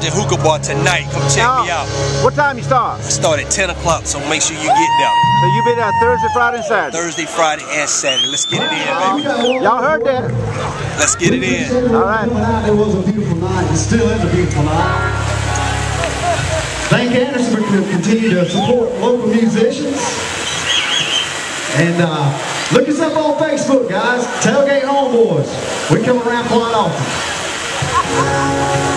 the hookah bar tonight. Come check me out. What time you start? I start at 10 o'clock, so make sure you get there. So you be there Thursday, Friday, and Saturday? Thursday, Friday, and Saturday. Let's get it in, baby. Y'all heard that? Let's get it in. All right. It was a beautiful night. It still is a beautiful night. Thank Anderson for continuing to support local musicians. And look us up on Facebook, guys. Tailgate Homeboys. We come around quite often.